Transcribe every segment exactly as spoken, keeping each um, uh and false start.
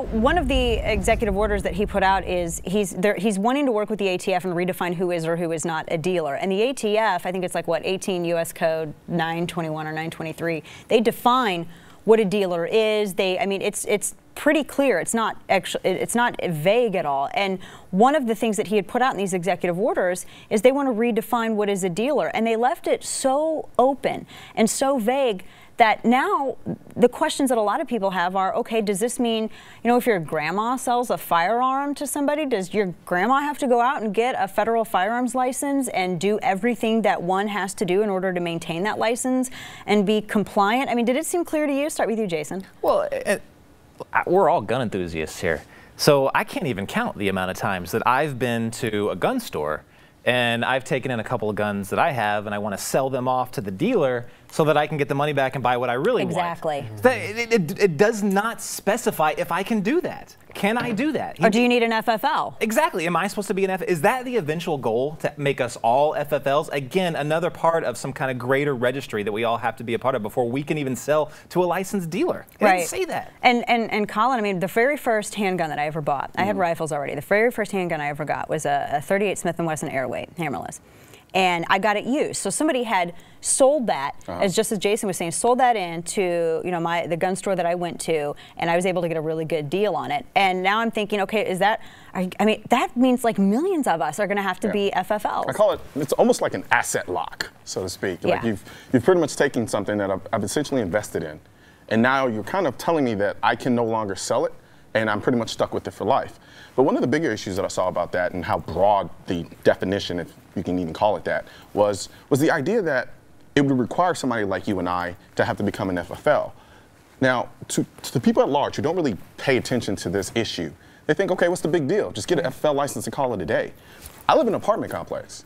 one of the executive orders that he put out is he's there, he's wanting to work with the A T F and redefine who is or who is not a dealer. And the A T F, I think it's like what, eighteen U S Code nine twenty-one or nine twenty-three. They define what a dealer is. They, I mean, it's it's pretty clear. It's not actually, it's not vague at all. And one of the things that he had put out in these executive orders is they want to redefine what is a dealer, and they left it so open and so vague that now the questions that a lot of people have are, okay, does this mean, you know, if your grandma sells a firearm to somebody, does your grandma have to go out and get a federal firearms license and do everything that one has to do in order to maintain that license and be compliant? I mean, did it seem clear to you? Start with you, Jason. Well, it, we're all gun enthusiasts here. So I can't even count the amount of times that I've been to a gun store and I've taken in a couple of guns that I have and I want to sell them off to the dealer so that I can get the money back and buy what I really exactly. want. Exactly. It, it, it does not specify if I can do that. Can I do that? Or do you need an F F L? Exactly. Am I supposed to be an F F L? Is that the eventual goal, to make us all F F Ls? Again, another part of some kind of greater registry that we all have to be a part of before we can even sell to a licensed dealer. It right. didn't say that. And, and, and Colin, I mean, the very first handgun that I ever bought, mm. I had rifles already. The very first handgun I ever got was a, a thirty-eight Smith and Wesson Airweight, hammerless. And I got it used. So somebody had sold that, uh-huh. as just as Jason was saying, sold that in to, you know, my the gun store that I went to, and I was able to get a really good deal on it. And now I'm thinking, okay, is that, I mean, that means like millions of us are going to have to yeah. be F F Ls. I call it, it's almost like an asset lock, so to speak. Like yeah. you've, you've pretty much taken something that I've, I've essentially invested in, and now you're kind of telling me that I can no longer sell it, and I'm pretty much stuck with it for life. But one of the bigger issues that I saw about that and how broad the definition, if you can even call it that, was, was the idea that it would require somebody like you and I to have to become an F F L. Now, to, to the people at large who don't really pay attention to this issue, they think, okay, what's the big deal? Just get an F F L license and call it a day. I live in an apartment complex.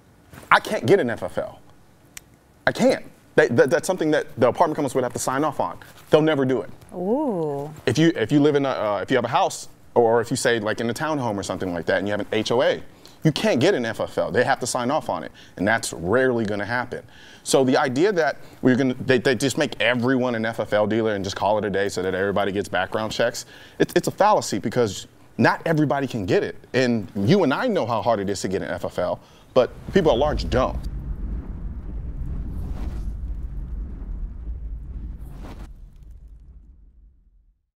I can't get an F F L. I can't. That, that, that's something that the apartment complex would have to sign off on. They'll never do it. Ooh. If you, if you live in a, uh, if you have a house, or if you say like in a townhome or something like that and you have an H O A, you can't get an F F L. They have to sign off on it, and that's rarely going to happen. So the idea that we're going to, they, they just make everyone an F F L dealer and just call it a day so that everybody gets background checks, it, it's a fallacy because not everybody can get it. And you and I know how hard it is to get an F F L, but people at large don't.